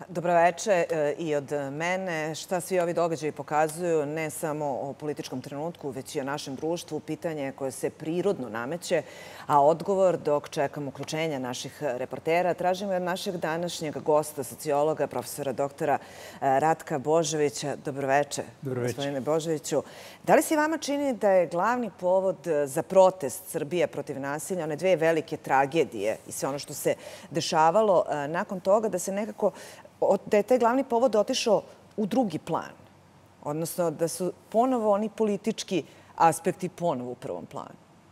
Dobroveče i od mene. Šta svi ovi događaji pokazuju, ne samo o političkom trenutku, već i o našem društvu, pitanje koje se prirodno nameće, a odgovor dok čekamo uključenja naših reportera tražimo od našeg današnjeg gosta, sociologa, profesora doktora Ratka Božovića. Dobroveče, gospodine Božoviću. Da li se vama čini da je glavni povod za protest Srbije protiv nasilja, one dve velike tragedije i sve ono što se dešavalo nakon toga, da se nekako da je taj glavni povod otišao u drugi plan, odnosno da su ponovo oni politički aspekti ponovo u prvom planu?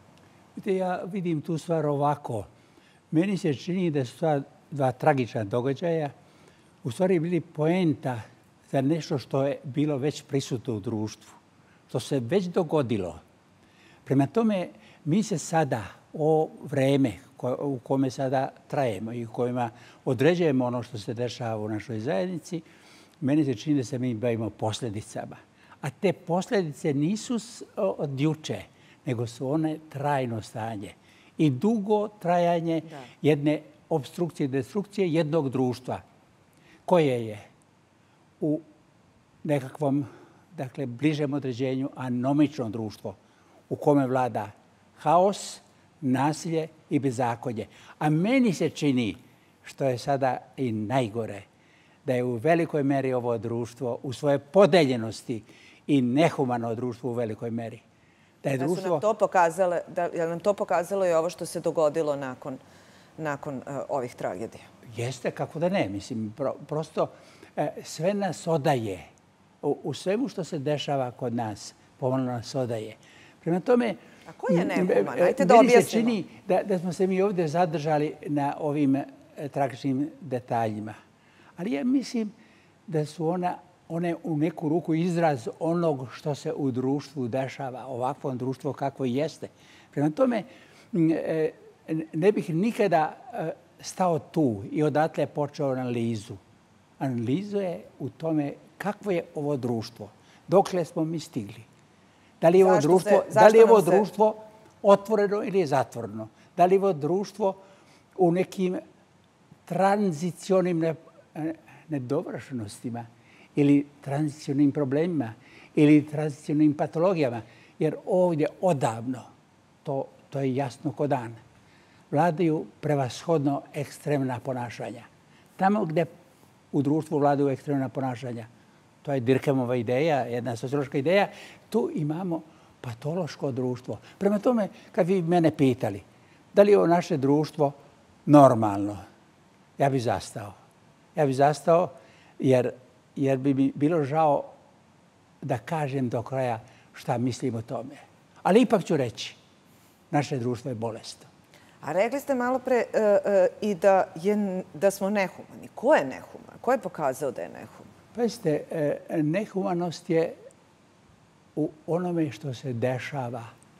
Ja vidim tu stvar ovako. Meni se čini da su dva tragična događaja u stvari bili poenta za nešto što je bilo već prisutno u društvu, što se već dogodilo. Prema tome, mi se sada o vreme u kome sada trajemo i u kojima određujemo ono što se dešava u našoj zajednici, meni se čini da se mi bavimo posljedicama. A te posljedice nisu od juče, nego su one trajno stanje i dugo trajanje jedne opstrukcije i destrukcije jednog društva koje je u nekakvom, dakle, bližem određenju anomično društvo u kome vlada haos, nasilje i bezakonje. A meni se čini, što je sada i najgore, da je u velikoj meri ovo društvo u svoje podeljenosti i nehumano društvo u velikoj meri. Da je društvo... Je nam to pokazalo i ovo što se dogodilo nakon ovih tragedija? Jeste, kako da ne. Mislim, prosto sve nas odaje. U svemu što se dešava kod nas, pomalo nas odaje. Prema tome, a ko je nehuman? Ajte da objasnimo. Meni se čini da smo se mi ovdje zadržali na ovim tragičnim detaljima. Ali ja mislim da su one u neku ruku izraz onog što se u društvu dešava, ovakvom društvu kakvo jeste. Prema tome, ne bih nikada stao tu i odatle počeo analizu. Analiza je u tome kakvo je ovo društvo, dokle smo mi stigli. Da li je ovo društvo otvoreno ili je zatvoreno? Da li je ovo društvo u nekim tranzicionim nedovršenostima ili tranzicionim problemima ili tranzicionim patologijama? Jer ovdje odavno, to je jasno ko dan, vladaju prevashodno ekstremna ponašanja. Tamo gdje u društvu vladaju ekstremna ponašanja, to je Dirkemova ideja, jedna sociološka ideja, tu imamo patološko društvo. Prema tome, kad vi mene pitali da li je ovo naše društvo normalno, ja bih zastao. Ja bih zastao jer bi mi bilo žao da kažem do kraja šta mislim o tome. Ali ipak ću reći, naše društvo je bolesno. A rekli ste malo pre i da smo nehumani. Ko je nehuman? Ko je pokazao da je nehuman? Pazite, nehumanost je u onome što se dešava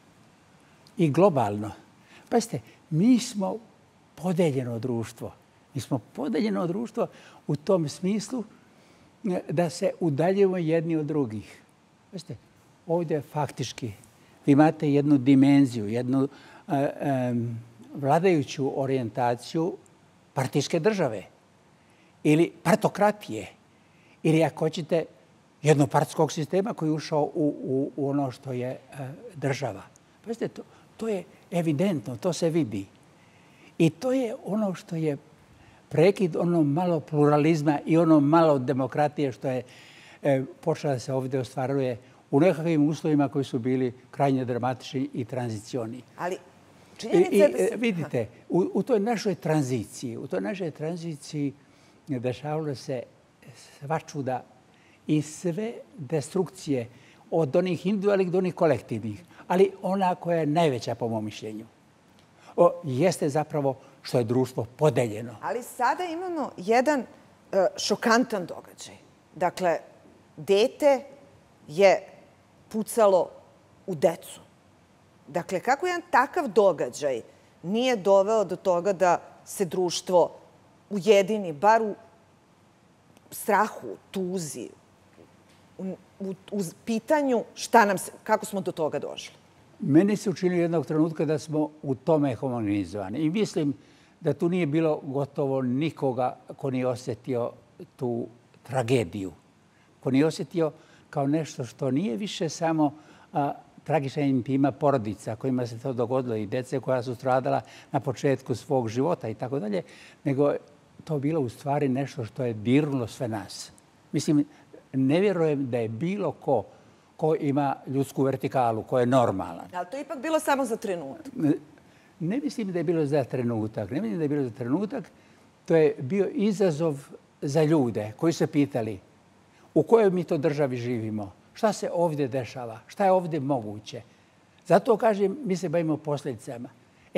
i globalno. Pazite, mi smo podeljeno društvo. Mi smo podeljeno društvo u tom smislu da se udaljujemo jedni od drugih. Pazite, ovdje faktički vi imate jednu dimenziju, jednu vladajuću orijentaciju partijske države ili partokratije ili ako hoćete jednopartijskog sistema koji je ušao u ono što je država. Pazite, to je evidentno, to se vidi. I to je ono što je prekid ono malo pluralizma i ono malo demokratije što je počela da se ovdje ostvaruje u nekakvim uslovima koji su bili krajnje dramatični i tranzicioni. Ali činjenica je da se... Vidite, u toj našoj tranziciji dešavalo se svačuda i sve destrukcije od onih individualnih do onih kolektivnih. Ali ona koja je najveća po mom mišljenju jeste zapravo što je društvo podeljeno. Ali sada imamo jedan šokantan događaj. Dakle, dete je pucalo u decu. Dakle, kako jedan takav događaj nije doveo do toga da se društvo ujedini, bar u strahu, tuzi, u pitanju kako smo do toga došli? Meni se učinilo jednog trenutka da smo u tome homogenizovani. I mislim da tu nije bilo gotovo nikoga ko nije osjetio tu tragediju, ko nije osjetio kao nešto što nije više samo tragična intima porodica kojima se to dogodilo i djece koja su stradala na početku svog života i tako dalje, nego to bilo u stvari nešto što je dirnulo sve nas. Mislim, ne vjerujem da je bilo ko ima ljudsku vertikalu, ko je normalan. Ali to je ipak bilo samo za trenutak. Ne mislim da je bilo za trenutak. Ne mislim da je bilo za trenutak. To je bio izazov za ljude koji se pitali u kojoj mi to državi živimo, šta se ovdje dešava, šta je ovdje moguće. Zato kažem, mi se bavimo posljedicama.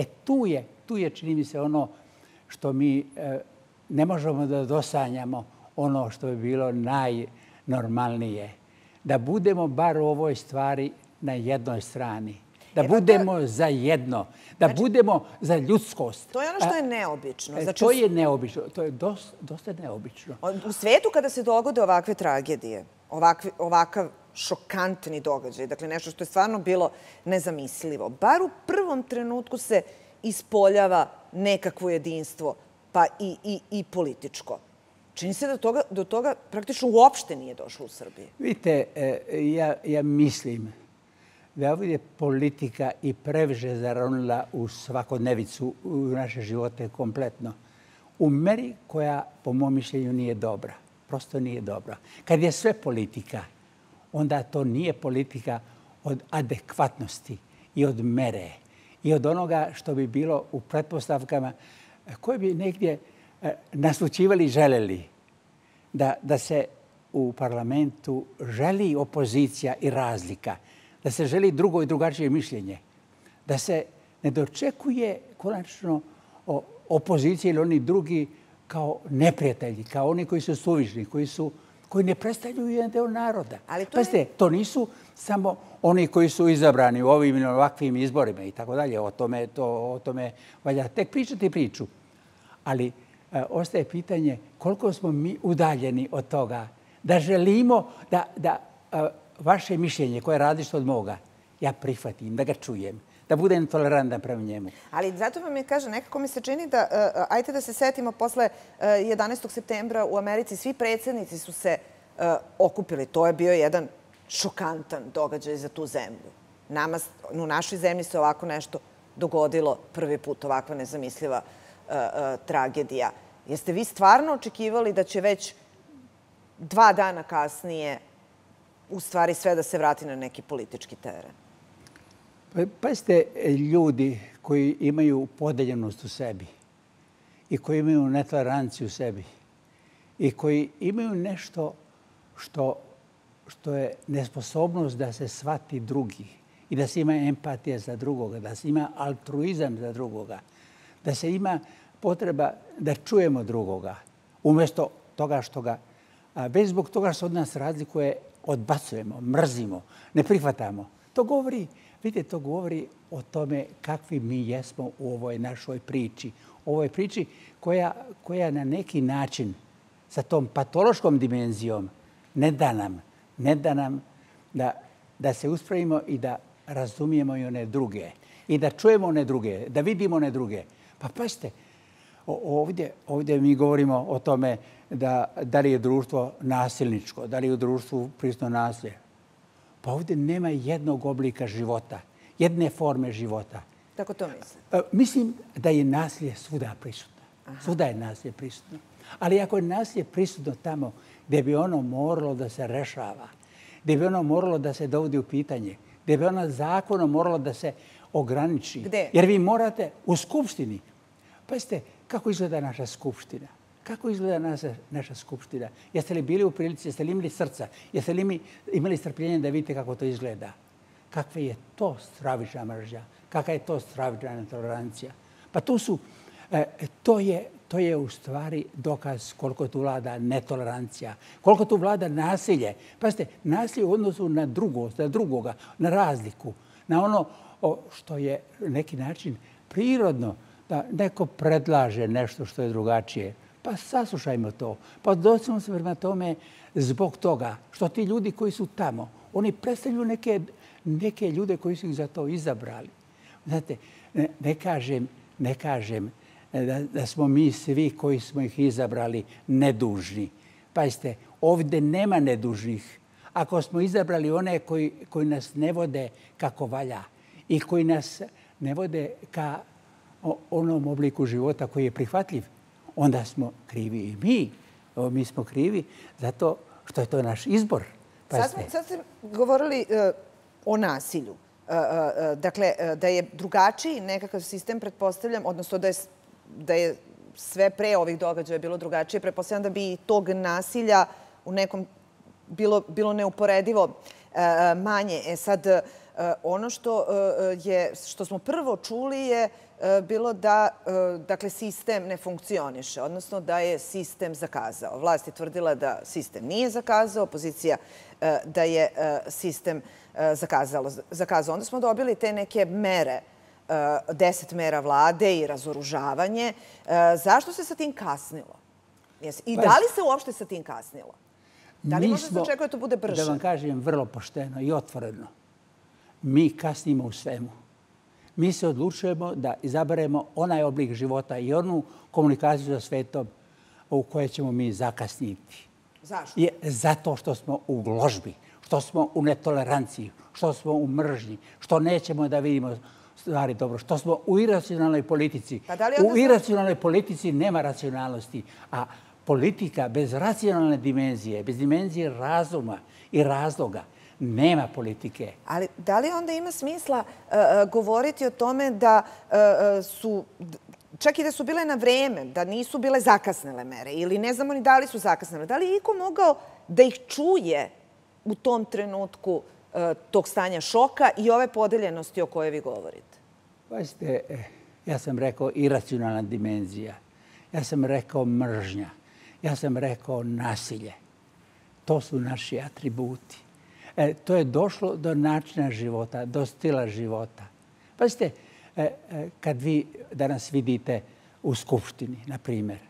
Tu je, čini mi se, ono što mi ne možemo da dosanjamo, ono što bi bilo najnormalnije. Da budemo bar u ovoj stvari na jednoj strani. Da budemo za jedno. Da budemo za ljudskost. To je ono što je neobično. To je neobično. To je dosta neobično. U svijetu kada se dogode ovakve tragedije, ovakav šokantni događaj, dakle nešto što je stvarno bilo nezamislivo, bar u prvom trenutku se ispoljava nekakvo jedinstvo, pa i političko. Čini se da do toga praktično uopšte nije došlo u Srbiji. Vidite, ja mislim da ovdje je politika i previše zaronila u svakodnevicu, u naše živote kompletno. U meri koja, po mom mišljenju, nije dobra. Prosto nije dobra. Kad je sve politika, onda to nije politika od adekvatnosti i od mere i od onoga što bi bilo u pretpostavkama koje bi negdje naslućivali i želeli da se u parlamentu želi opozicija i razlika, da se želi drugo i drugačije mišljenje, da se ne dočekuje konačno opozicija ili oni drugi kao neprijatelji, kao oni koji su suvišni, koji ne predstavljaju jedan deo naroda. Pazite, to nisu samo oni koji su izabrani u ovim ili ovakvim izborima i tako dalje. O tome valja tek pričati priču. Ali ostaje pitanje koliko smo mi udaljeni od toga da želimo da vaše mišljenje koje je različito od moga, ja prihvatim, da ga čujem, da budem tolerantan prema njemu. Ali zato vam je, kaže, nekako mi se čini da, ajte da se setimo, posle 11. septembra u Americi svi predsjednici su se okupili. To je bio jedan šokantan događaj za tu zemlju. U našoj zemlji se ovako nešto dogodilo prvi put, ovakva nezamisliva tragedija. Jeste vi stvarno očekivali da će već 2 dana kasnije u stvari sve da se vrati na neki politički teren? Pazite, ljudi koji imaju podeljenost u sebi i koji imaju netoleranciju u sebi i koji imaju nešto što je nesposobnost da se shvati drugi i da se ima empatija za drugoga, da se ima altruizam za drugoga, da se ima potreba da čujemo drugoga, umjesto toga što ga, bez zbog toga što od nas razlikuje, odbacujemo, mrzimo, ne prihvatamo. To govori o tome kakvi mi jesmo u ovoj našoj priči. U ovoj priči koja na neki način sa tom patološkom dimenzijom ne da nam da se uspravimo i da razumijemo i one druge. I da čujemo one druge, da vidimo one druge. Pa pazite, ovdje mi govorimo o tome da li je društvo nasilničko, da li je u društvu prisutno nasilje. Pa ovdje nema jednog oblika života, jedne forme života. Tako to mislim? Mislim da je nasilje svuda prisutno. Svuda je nasilje prisutno. Ali ako je nasilje prisutno tamo gdje bi ono moralo da se rešava, gdje bi ono moralo da se dovodi u pitanje, gdje bi ono zakonom moralo da se ograniči. Gde? Jer vi morate u skupštini. Pazite, kako izgleda naša skupština? Kako izgleda naša skupština? Jeste li bili u prilici, jeste li imali srca? Jeste li imali strpljenje da vidite kako to izgleda? Kakva je to stravična mržnja? Kakva je to stravična netolerancija? Pa to je u stvari dokaz koliko tu vlada netolerancija, koliko tu vlada nasilje. Pazite, nasilje u odnosu na drugoga, na razliku, na ono što je na neki način prirodno, da neko predlaže nešto što je drugačije. Pa saslušajmo to. Pa dođemo se prema tome zbog toga što ti ljudi koji su tamo, oni predstavljaju neke ljude koji su ih za to izabrali. Znate, ne kažem da smo mi svi koji smo ih izabrali nedužni Pazite, ovdje nema nedužnih. Ako smo izabrali one koji nas ne vode kako valja i koji nas ne vode ka onom obliku života koji je prihvatljiv, onda smo krivi i mi. Mi smo krivi zato što je to naš izbor. Sad ste govorili o nasilju. Dakle, da je drugačiji nekakav sistem, pretpostavljam, odnosno da je sve pre ovih događaja bilo drugačije, pretpostavljam da bi tog nasilja u nekom bilo neuporedivo manje. Sad, ono što smo prvo čuli je bilo da sistem ne funkcioniše, odnosno da je sistem zakazao. Vlast je tvrdila da sistem nije zakazao, opozicija da je sistem zakazao. Onda smo dobili te neke mere, 10 mera vlade i razoružavanje. Zašto se sa tim kasnilo? I da li se uopšte sa tim kasnilo? Da li možda se očekuje da to bude brže? Da vam kažem vrlo pošteno i otvoreno. Mi kasnimo u svemu. Mi se odlučujemo da izaberemo onaj oblik života i onu komunikaciju sa svetom u kojoj ćemo mi zakasniti. Zašto? Zato što smo u gložbi, što smo u netoleranciji, što smo u mržnji, što nećemo da vidimo stvari dobro, što smo u iracionalnoj politici. U iracionalnoj politici nema racionalnosti, a politika bez racionalne dimenzije, bez dimenzije razuma i razloga, nema politike. Ali da li onda ima smisla govoriti o tome da su, čak i da su bile na vreme, da nisu bile zakasnele mere ili ne znamo ni da li su zakasnele, da li je iko mogao da ih čuje u tom trenutku tog stanja šoka i ove podeljenosti o kojoj vi govorite? Pazite, ja sam rekao iracionalna dimenzija, ja sam rekao mržnja, ja sam rekao nasilje. To su naši atributi. To je došlo do načina života, do stila života. Pazite, kad vi danas vidite u Skupštini, na primjer,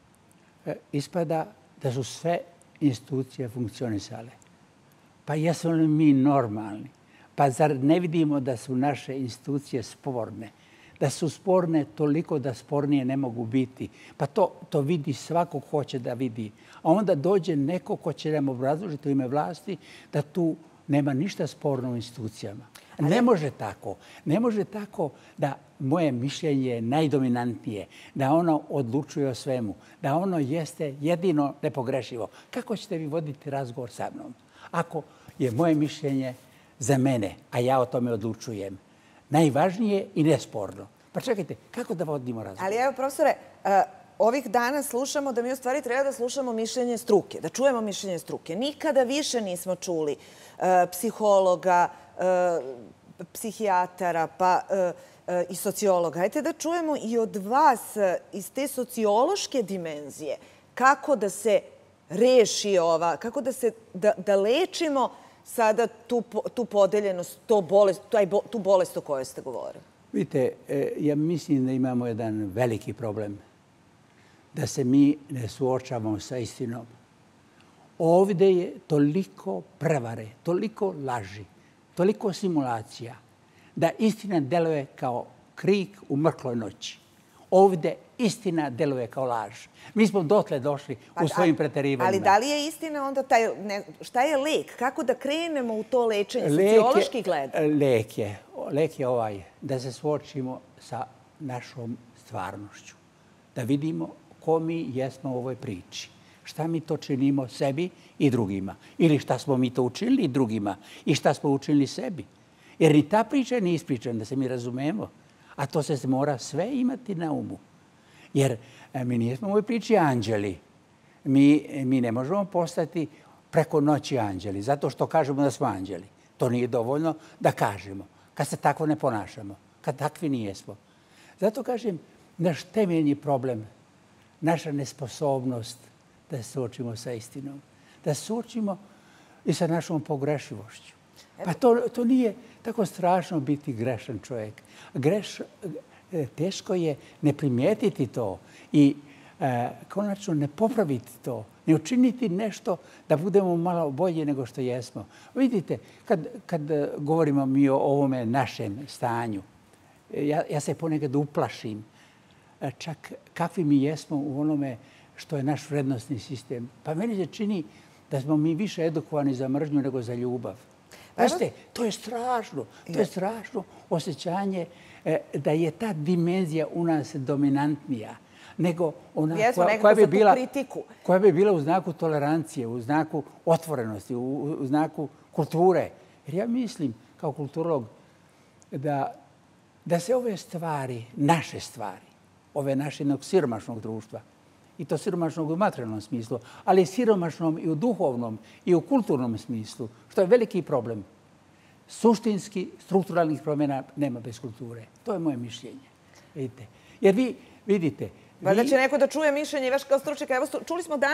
ispada da su sve institucije funkcionisale. Pa jesmo li mi normalni? Pa zar ne vidimo da su naše institucije sporne? Da su sporne toliko da spornije ne mogu biti. Pa to vidi svako ko hoće da vidi. A onda dođe neko ko će nam obrazložiti u ime vlasti da tu nema ništa sporno u institucijama. Ne može tako. Ne može tako da moje mišljenje je najdominantnije, da ono odlučuje o svemu, da ono jeste jedino nepogrešivo. Kako ćete vi voditi razgovor sa mnom? Ako je moje mišljenje za mene, a ja o tome odlučujem, najvažnije i nesporno. Pa čekajte, kako da vodimo razgovor? Ali evo, profesore, ovih dana slušamo da mi u stvari treba da slušamo mišljenje struke, da čujemo mišljenje struke. Nikada više nismo čuli psihologa, psihijatara, pa i sociologa. Hajde da čujemo i od vas iz te sociološke dimenzije kako da se reši kako da lečimo sada tu podeljenost, tu bolest o kojoj ste govorili. Vidite, ja mislim da imamo jedan veliki problem. Da se mi ne suočavamo sa istinom. Ovdje je toliko prevare, toliko laži, toliko simulacija, da istina deluje kao krik u mrkloj noći. Ovdje istina deluje kao laž. Mi smo dotle došli u svojim preterivanjima. Ali da li je istina onda taj... Šta je lek? kako da krenemo u to lečenje? Sociološki gled? Lek je ovaj, da se suočimo sa našom stvarnošću. Da vidimo ko mi jesmo u ovoj priči. Šta mi to činimo sebi i drugima. Ili šta smo mi to učinili drugima i šta smo učinili sebi. Jer ni ta priča nije ispričana, da se mi razumemo. A to se mora sve imati na umu. Jer mi nismo u ovoj priči anđeli. Mi ne možemo postati preko noći anđeli, zato što kažemo da smo anđeli. To nije dovoljno da kažemo, kad se tako ne ponašamo, kad takvi nijesmo. Zato kažem, naš temeljni problem, naša nesposobnost da se suočimo sa istinom, da se suočimo i sa našom pogrešivošću. Pa to nije tako strašno biti grešan čovjek. Teško je ne primijetiti to i konačno ne popraviti to, ne učiniti nešto da budemo malo bolje nego što jesmo. Vidite, kad govorimo mi o ovome našem stanju, ja se ponekad uplašim čak kakvi mi jesmo u onome što je naš vrednostni sistem. Pa meni se čini da smo mi više edukovani za mržnju nego za ljubav. Pazite, to je strašno. To je strašno osjećanje da je ta dimenzija u nas dominantnija nego ona koja bi bila u znaku tolerancije, u znaku otvorenosti, u znaku kulture. Jer ja mislim, kao kulturolog, da se ove stvari, naše stvari, ove naše jednog siromašnog društva, i to siromašnog u materijalnom smislu, ali siromašnom i u duhovnom i u kulturnom smislu, što je veliki problem. Suštinski, strukturalnih promjena nema bez kulture. To je moje mišljenje. Vidite. Jer vi vidite... Da će neko da čuje mišljenje vaš kao stručnjaka. Evo, čuli smo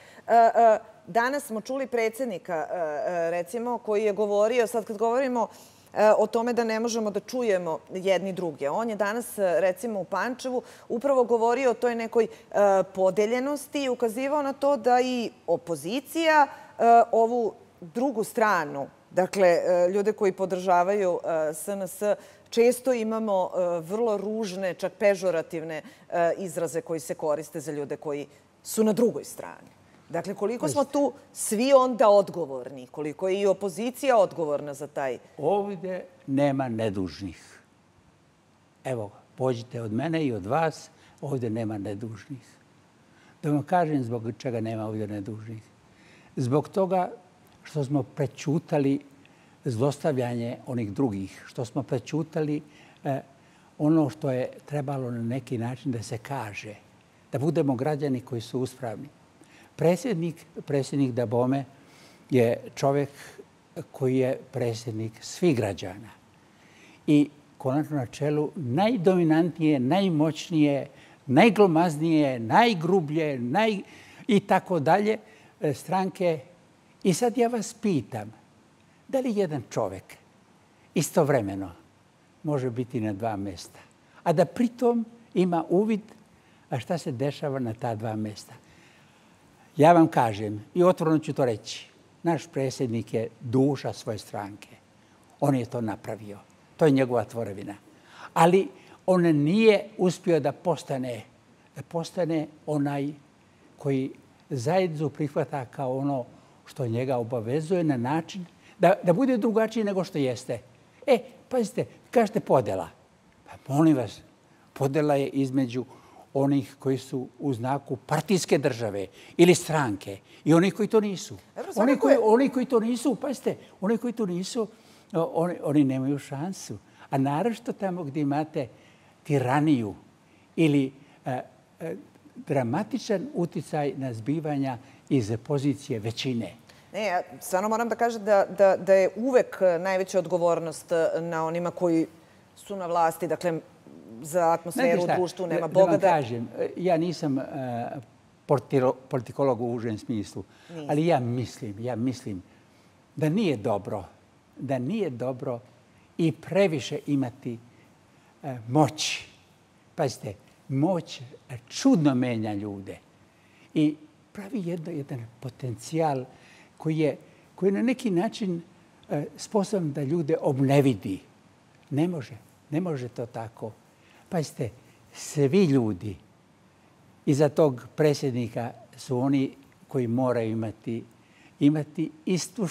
danas smo čuli predsjednika, recimo, koji je govorio, sad kad govorimo o tome da ne možemo da čujemo jedni druge. On je danas, recimo, u Pančevu upravo govorio o toj nekoj podeljenosti i ukazivao na to da i opozicija ovu drugu stranu, dakle, ljude koji podržavaju SNS, često imamo vrlo ružne, čak pežorativne izraze koji se koriste za ljude koji su na drugoj strani. Dakle, koliko smo tu svi onda odgovorni, koliko je i opozicija odgovorna za taj... Ovdje nema nedužnih. Evo, pođite od mene i od vas, ovdje nema nedužnih. Da vam kažem zbog čega nema ovdje nedužnih. Zbog toga što smo prećutali zlostavljanje onih drugih, što smo prećutali ono što je trebalo na neki način da se kaže, da budemo građani koji su uspravni. Predsjednik dabome je čovjek koji je predsjednik svih građana. I konačno na čelu najdominantnije, najmoćnije, najglomaznije, najgrublje i tako dalje stranke. I sad ja vas pitam, da li jedan čovjek istovremeno može biti na dva mjesta, a da pritom ima uvid šta se dešava na ta dva mjesta? Ja vam kažem, i otvoreno ću to reći, naš predsjednik je duša svoje stranke. On je to napravio. To je njegova tvorevina. Ali on nije uspio da postane onaj koji zajednicu prihvata kao ono što njega obavezuje na način da bude drugačiji nego što jeste. Pazite, kažete podela. Pa molim vas, podela je između onih koji su u znaku partijske države ili stranke i onih koji to nisu. Oni koji to nisu, pazite, oni koji to nisu, oni nemaju šansu. A naravno tamo gdje imate tiraniju ili dramatičan uticaj na zbivanja iz pozicije većine. Ne, ja stvarno moram da kažem da je uvek najveća odgovornost na onima koji su na vlasti, dakle, za atmosferu u društvu, nema Boga da... Da vam kažem, ja nisam politikolog u užem smislu, ali ja mislim da nije dobro i previše imati moći. Pazite, moć čudno menja ljude i pravi jedan potencijal koji je na neki način sposoban da ljude obnevidi. Ne može to tako. Pazite, svi ljudi iza tog predsjednika su oni koji moraju imati istu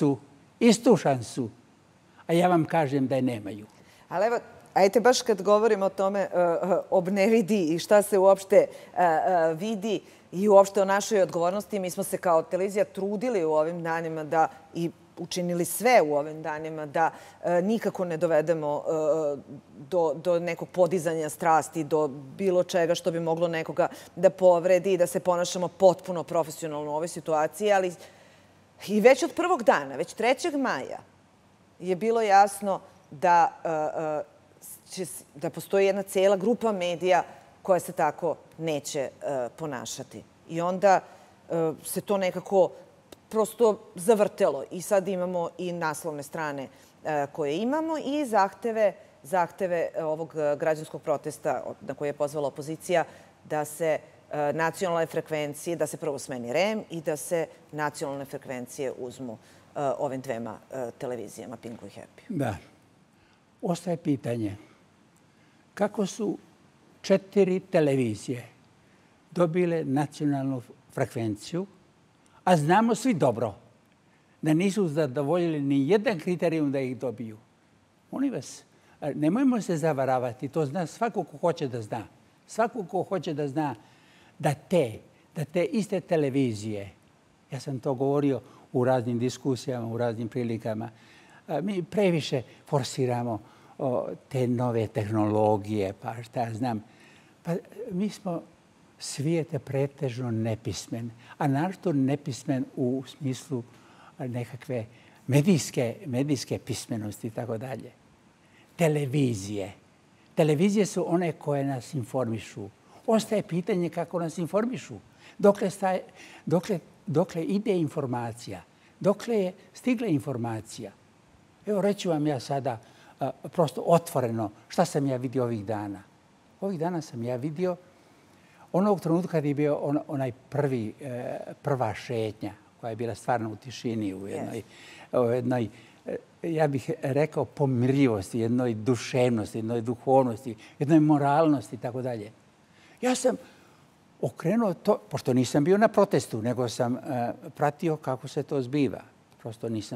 šansu. A ja vam kažem da je nemaju. Ali evo, ajte baš kad govorimo o tome obnevidi i šta se uopšte vidi i uopšte o našoj odgovornosti, mi smo se kao televizija trudili u ovim danima da i učinili sve u ovim danima da nikako ne dovedemo do nekog podizanja strasti, do bilo čega što bi moglo nekoga da povredi i da se ponašamo potpuno profesionalno u ovoj situaciji. Ali i već od prvog dana, već 3. maja, je bilo jasno da postoji jedna cijela grupa medija koja se tako neće ponašati. I onda se to nekako prosto zavrtelo. I sad imamo i naslovne strane koje imamo i zahteve ovog građanskog protesta na koje je pozvala opozicija da se nacionalne frekvencije, da se prvo smeni REM i da se nacionalne frekvencije uzmu ovim dvema televizijama, Pinku i Happy. Da. Ostaje pitanje kako su 4 televizije dobile nacionalnu frekvenciju, a znamo svi dobro da nisu zadovoljili ni jedan kriterijum da ih dobiju. Molim vas, nemojmo se zavaravati, to zna svako ko hoće da zna. Svako ko hoće da zna da te iste televizije, ja sam to govorio u raznim diskusijama, u raznim prilikama, mi previše forsiramo te nove tehnologije, pa šta ja znam. Pa mi smo svijet je pretežno nepismen, a naročito nepismen u smislu nekakve medijske pismenosti i tako dalje. Televizije su one koje nas informišu. Ostaje pitanje kako nas informišu. Dokle ide informacija, dokle je stigla informacija. Evo, reću vam ja sada prosto otvoreno šta sam ja vidio ovih dana. Ovih dana sam ja vidio onog trenutka kad je bio onaj prva šetnja koja je bila stvarno u tišini, u jednoj, ja bih rekao, pomirljivosti, jednoj duševnosti, jednoj duhovnosti, jednoj moralnosti i tako dalje. Ja sam okrenuo to, pošto nisam bio na protestu, nego sam pratio kako se to zbiva. Prosto nisam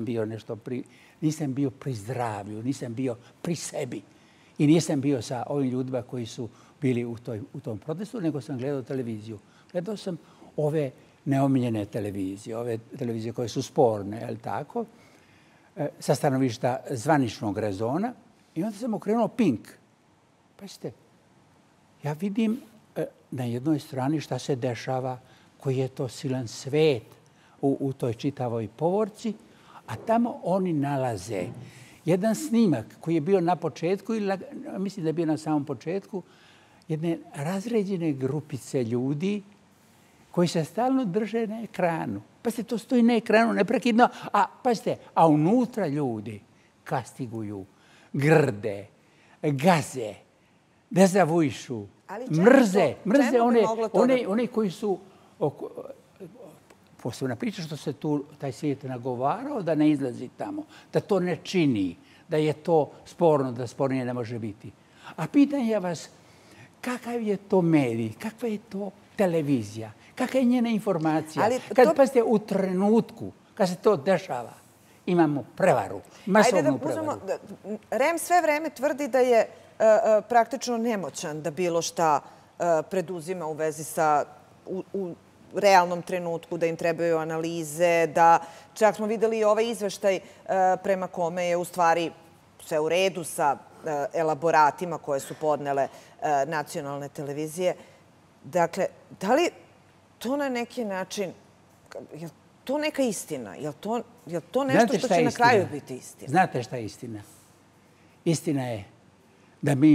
bio pri zdravlju, nisam bio pri sebi i nisam bio sa ovim ljudima koji su bili u tom protestu, nego sam gledao televiziju. Gledao sam ove neomiljene televizije, ove televizije koje su sporne, je li tako, sa stanovišta zvaničnog rezona i onda sam okrenuo Pink. Pazite, ja vidim na jednoj strani šta se dešava, koji je to silan svet u toj čitavoj povorci, a tamo oni nalaze jedan snimak koji je bio na početku, ili mislim da je bio na samom početku, jedne razređene grupice ljudi koji se stalno drže na ekranu. Pazite, to stoji na ekranu neprekidno, a unutra ljudi kastiguju, grde, gaze, dezavuišu, mrze one koji su... Posebna priča što se tu taj svijet nagovarao da ne izlazi tamo, da to ne čini, da je to sporno, da spornije ne može biti. A pitam ja vas, kakav je to medij, kakva je to televizija, kakva je njena informacija? Pazite, u trenutku kad se to dešava, imamo prevaru, masovnu prevaru. REM sve vreme tvrdi da je praktično nemoćan da bilo šta preduzima u vezi sa u realnom trenutku, da im trebaju analize, da čak smo videli i ovaj izveštaj prema kome je u stvari sve u redu sa elaboratima koje su podnele nacionalne televizije. Dakle, da li to na neki način, je to neka istina? Je to nešto što će na kraju biti istina? Znate šta je istina? Istina je da mi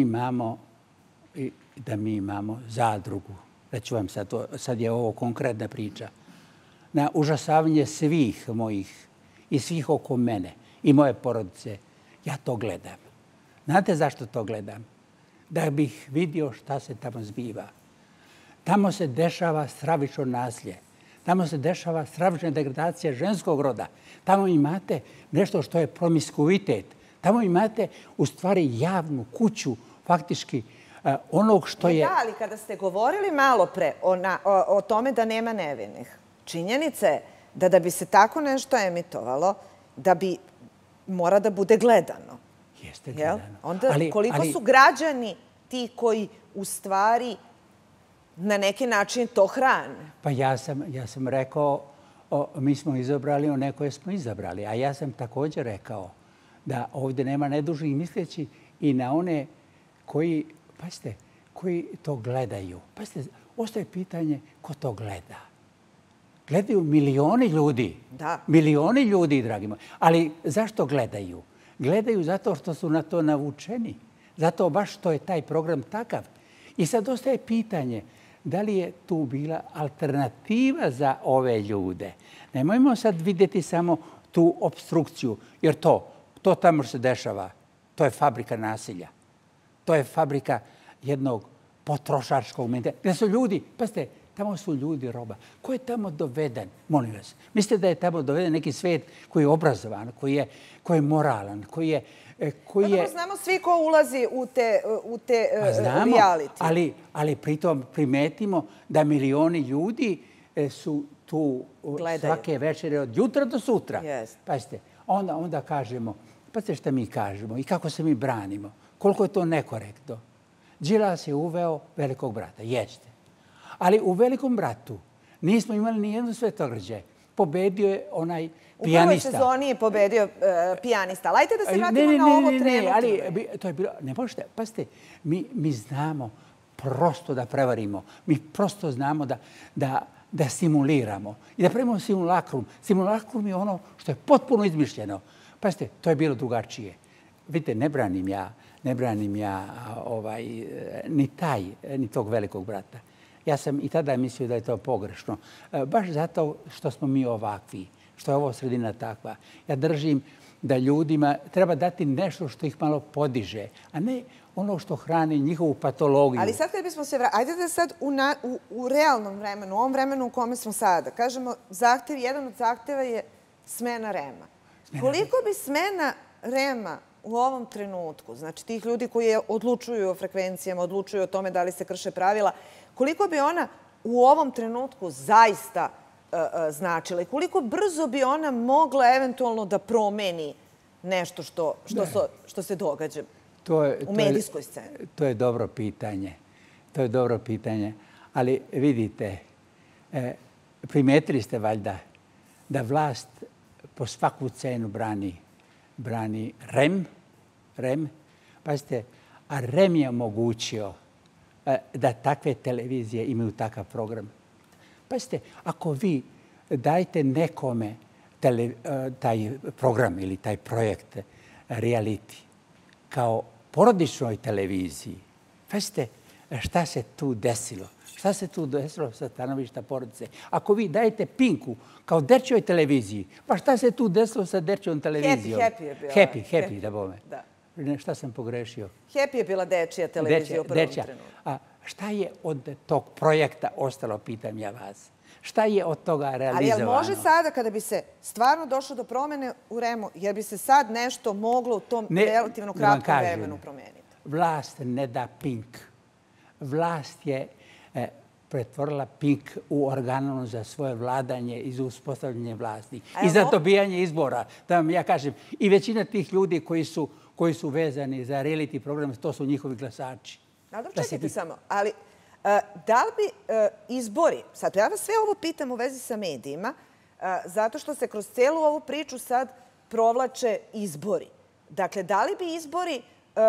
imamo zadrugu. Reću vam sad je ovo konkretna priča. Na užasavanje svih mojih i svih oko mene i moje porodice, ja to gledam. Znate zašto to gledam? Da bih vidio šta se tamo zbiva. Tamo se dešava stravično nasilje. Tamo se dešava stravična degradacija ženskog roda. Tamo imate nešto što je promiskuitet. Tamo imate u stvari javnu kuću, faktički onog što je... Da, ali kada ste govorili malo pre o tome da nema nevinih, činjenica je da bi se tako nešto emitovalo, da bi mora da bude gledano. Jeste gledano. Onda koliko su građani ti koji u stvari na neki način to hrane? Pa ja sam rekao, mi smo izabrali one koje smo izabrali, a ja sam također rekao da ovdje nema nedužnih misleći i na one koji, pazite, koji to gledaju. Pazite, ostaje pitanje ko to gleda. Gledaju milioni ljudi. Da. Milioni ljudi, dragi moji. Ali zašto gledaju? Gledaju zato što su na to navučeni. Zato baš što je taj program takav. I sad ostaje pitanje da li je tu bila alternativa za ove ljude. Nemojmo sad vidjeti samo tu obstrukciju, jer to tamo se dešava, to je fabrika nasilja. To je fabrika jednog potrošačkog mentaliteta. Gdje su ljudi, pazite, tamo su ljudi roba. Ko je tamo doveden? Molim vas. Mislite da je tamo doveden neki svijet koji je obrazovan, koji je moralan, koji je koji je... Znamo svi ko ulazi u te Znamo, reality. ali pritom primetimo da milioni ljudi su tu svake večere od jutra do sutra. Pazite, onda kažemo, pazite šta mi kažemo i kako se mi branimo. Koliko je to nekorektno. Đilas je uveo Velikog brata, jeste. Ali u Velikom bratu nismo imali ni jedno svetogrđe. Pobedio je onaj pijanista. U prvoj sezoni je pobedio pijanista. Ali ajte da se vratimo na ovo trenutno. Ali to je bilo... Ne možete, pazite, mi znamo prosto da prevarimo. Mi prosto znamo da simuliramo. I da pravimo simulakrum. Simulakrum je ono što je potpuno izmišljeno. Pazite, to je bilo drugačije. Vidite, ne branim ja ni tog Velikog brata. Ja sam i tada mislio da je to pogrešno. Baš zato što smo mi ovakvi, što je ovo sredina takva. Ja držim da ljudima treba dati nešto što ih malo podiže, a ne ono što hrani njihovu patologiju. Ali sad kad bismo se vratili, ajde da sad u realnom vremenu, u ovom vremenu u kome smo sada, kažemo, jedan od zahteva je smena REM-a. Koliko bi smena REM-a u ovom trenutku, znači tih ljudi koji odlučuju o frekvencijama, odlučuju o tome da li se krše pravila, koliko bi ona u ovom trenutku zaista značila i koliko brzo bi ona mogla eventualno da promeni nešto što se događa u medijskoj sceni? To je dobro pitanje. To je dobro pitanje. Ali vidite, primetili ste valjda da vlast po svaku cenu brani REM. Pazite, a REM je omogućio da takve televizije imaju takav program. Pazite, ako vi dajete nekome taj program ili taj projekt reality kao porodičnoj televiziji, pazite šta se tu desilo. Šta se tu desilo sa stanovišta porodice? Ako vi dajete Pinku kao dečjoj televiziji, pa šta se tu desilo sa dečjom televizijom? Happy je bila. Happy, da bome. Da. Šta sam pogrešio? Happy je bila dečija televizija u prvom trenutku. A šta je od tog projekta ostalo, pitam ja vas? Šta je od toga realizovano? Ali jel može sada, kada bi se stvarno došlo do promene u REM-u, jer bi se sad nešto moglo u tom relativno kratkom vremenu promeniti? Vlast ne da Pink. Vlast je pretvorila Pink u organon za svoje vladanje i za uspostavljanje vlasti. I za dobijanje izbora. Da vam ja kažem, i većina tih ljudi koji su vezani za reality program, to su njihovi glasači. Čekajte samo, ali da li bi izbori, sad ja vas sve ovo pitam u vezi sa medijima, zato što se kroz celu ovu priču sad provlače izbori. Dakle, da li bi izbori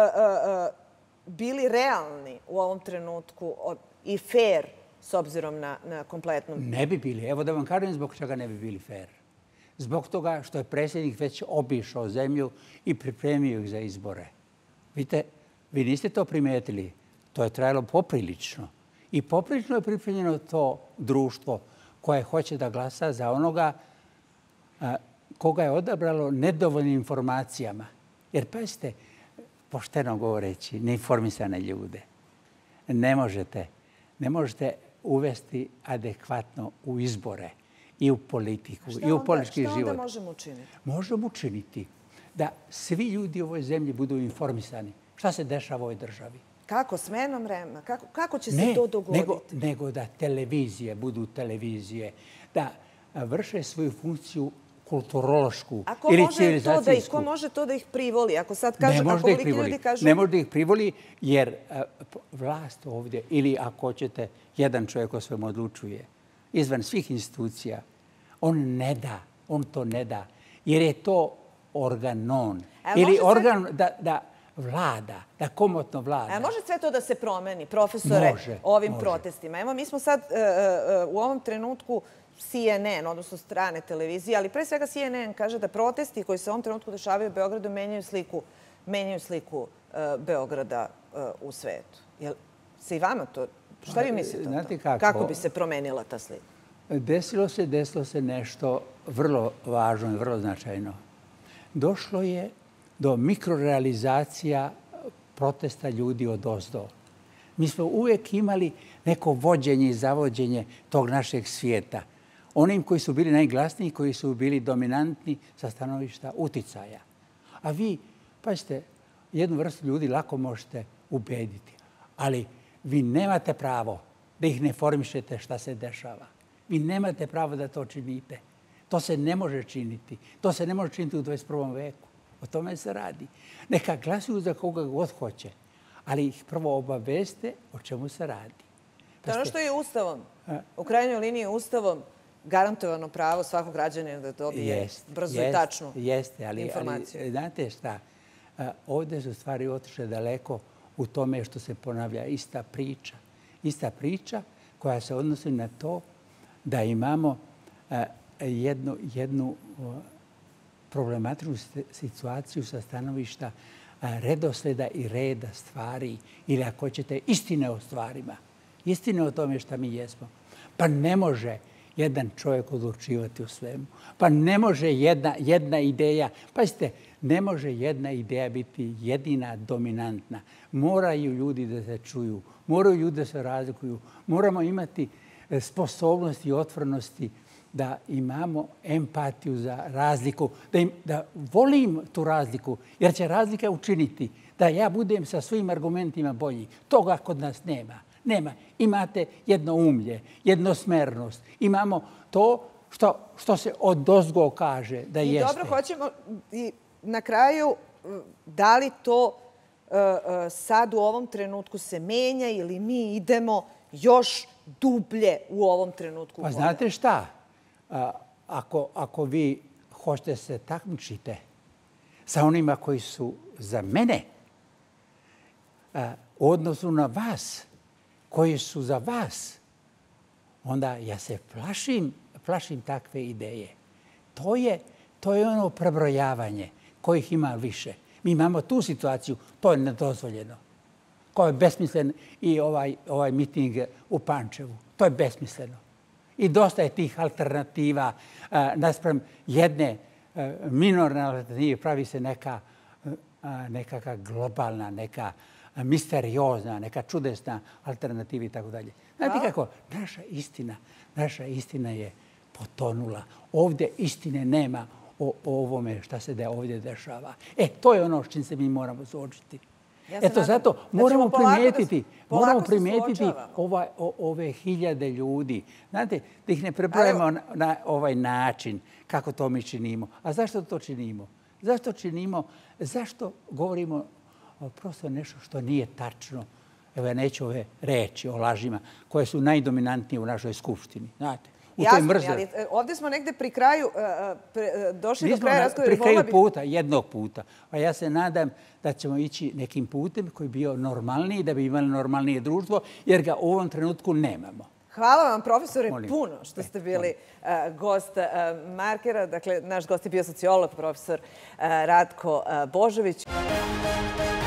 bili realni u ovom trenutku i fair s obzirom na kompletnu... Ne bi bili. Evo da vam kažem zbog čega ne bi bili fair. Zbog toga što je predsjednik već obišao zemlju i pripremio ih za izbore. Vidite, vi niste to primetili. To je trajalo poprilično. I poprilično je pripremljeno to društvo koje hoće da glasa za onoga koga je odabralo nedovoljnim informacijama. Jer, pazite, pošteno govoreći, neinformisane ljude ne možete uvesti adekvatno u izbore i u politiku i u politički život. Šta onda možemo učiniti? Možemo učiniti da svi ljudi u ovoj zemlji budu informisani. Šta se dešava u ovoj državi? Kako? Smenom REM-a? Kako će se to dogoditi? Nego da televizije budu televizije, da vrše svoju funkciju kulturološku ili civilizacijsku. Ko može to da ih privoli? Ako sad kažu, ako veliki ljudi kažu... Ne može da ih privoli jer vlast ovdje, ili ako hoćete, jedan čovjek o svemu odlučuje, izvan svih institucija, on to ne da. Jer je to organon. Ili organ da vlada, da komotno vlada. Može sve to da se promeni, profesore, ovim protestima? Evo, mi smo sad u ovom trenutku CNN, odnosno strane televizije, ali pre svega CNN kaže da protesti koji se u ovom trenutku dešavaju u Beogradu menjaju sliku Beograda u svetu. Jel se i vama to... Šta vi mislite o tome? Kako bi se promenila ta slika? Desilo se nešto vrlo važno i vrlo značajno. Došlo je do mikrorealizacija protesta ljudi odozdo. Mi smo uvijek imali neko vođenje i zavođenje tog našeg svijeta. Onim koji su bili najglasniji, koji su bili dominantni sa stanovišta uticaja. A vi Pazite, jednu vrstu ljudi lako možete ubediti, ali vi nemate pravo da ih ne formišete šta se dešava. Vi nemate pravo da to činite. To se ne može činiti. To se ne može činiti u 21. veku. O tome se radi. Neka glasuju za koga god hoće, ali ih prvo obaveste o čemu se radi. To je ono što je Ustavom. U krajnjoj liniji Ustavom garantovano pravo svakog građanina da dobije brzo i tačnu informaciju. Ali znate šta? Ovdje su stvari otišle daleko u tome što se ponavlja ista priča. Ista priča koja se odnosi na to da imamo jednu problematičnu situaciju sa stanovišta redosleda i reda stvari ili ako ćete istine o stvarima. Istine o tome šta mi jesmo. Pa ne može jedan čovjek odlučivati u svemu. Pa ne može jedna ideja, pazite, ne može jedna ideja biti jedina dominantna. Moraju ljudi da se čuju, moraju ljudi da se razlikuju, moramo imati sposobnosti i otvorenosti da imamo empatiju za razliku, da volim tu razliku, jer će razlika učiniti da ja budem sa svojim argumentima bolji. Toga kod nas nema. Nema. Imate jednoumlje, jednosmernost. Imamo to što se odozgo kaže da jeste. I dobro, hoćemo i na kraju, da li to sad u ovom trenutku se menja ili mi idemo još dublje u ovom trenutku? Pa znate šta? Ako vi hoćete se takmičite sa onima koji su za mene u odnosu na vas, koji su za vas, onda ja se plašim takve ideje. To je ono prebrojavanje kojih ima više. Mi imamo tu situaciju, to je nedozvoljeno. To je besmisleno i ovaj miting u Pančevu. To je besmisleno. I dosta je tih alternativa naspram jedne minorne alternative. Pravi se neka globalna, neka misteriozna, neka čudesna alternativa i tako dalje. Znate kako? Naša istina je potonula. Ovdje istine nema o ovome šta se ovdje dešava. To je ono s čim se mi moramo suočiti. Eto, zato moramo primijetiti ove hiljade ljudi. Znate, da ih ne prebrojimo na ovaj način kako to mi činimo. A zašto to činimo? Zašto govorimo prosto nešto što nije tačno? Evo, ja neću ove reči o lažima koje su najdominantnije u našoj skupštini. Znate, u toj mrze. Ali ovdje smo negde pri kraju došli do kraja razgovora. Pri kraju puta, jednog puta. A ja se nadam da ćemo ići nekim putem koji bi bio normalniji, da bi imali normalnije društvo, jer ga u ovom trenutku nemamo. Hvala vam, profesore, puno što ste bili gost Markera. Dakle, naš gost je bio sociolog, profesor Ratko Božović.